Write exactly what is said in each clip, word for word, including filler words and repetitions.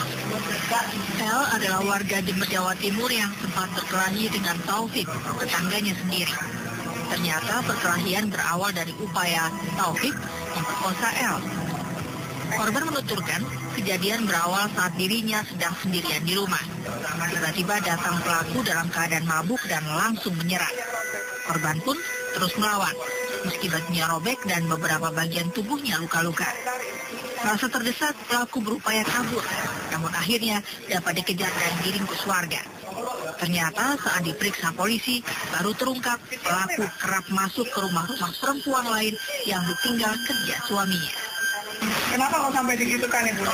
L adalah warga Jember, Jawa Timur yang sempat berkelahi dengan Taufik, tetangganya sendiri. Ternyata perkelahian berawal dari upaya Taufik memperkosa L. Korban menuturkan kejadian berawal saat dirinya sedang sendirian di rumah. Tiba-tiba datang pelaku dalam keadaan mabuk dan langsung menyerang. Korban pun terus melawan, meski bajunya robek dan beberapa bagian tubuhnya luka-luka. Merasa terdesak, pelaku berupaya kabur, namun akhirnya dapat dikejar dan diringkus warga. Ternyata saat diperiksa polisi, baru terungkap pelaku kerap masuk ke rumah-rumah perempuan lain yang ditinggal kerja suaminya. Kenapa kok sampai digitukan, Ibu?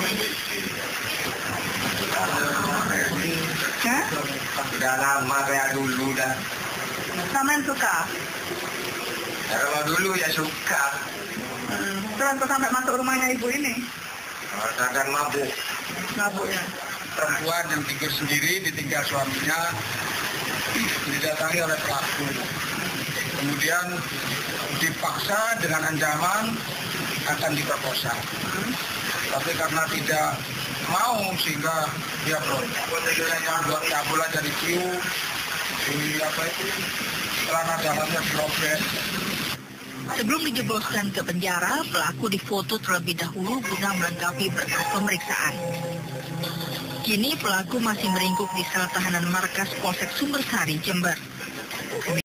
Hah? Udah lama kayak dulu dah. Sampean suka? Ya, kalau dulu ya suka. Hmm. Terus kok sampai masuk rumahnya Ibu ini? Merasakan mabuk. Mabuk ya? Perempuan yang tinggal sendiri ditinggal suaminya didatangi oleh pelaku. Kemudian dipaksa dengan ancaman akan diperkosa. Hmm. Tapi karena tidak mau sehingga dia buat cabul aja di cium, di apa itu, celana dalamnya dirobek. Sebelum dijebloskan ke penjara, pelaku difoto terlebih dahulu guna melengkapi berkas pemeriksaan. Kini pelaku masih meringkuk di sel tahanan markas Polsek Sumbersari, Jember.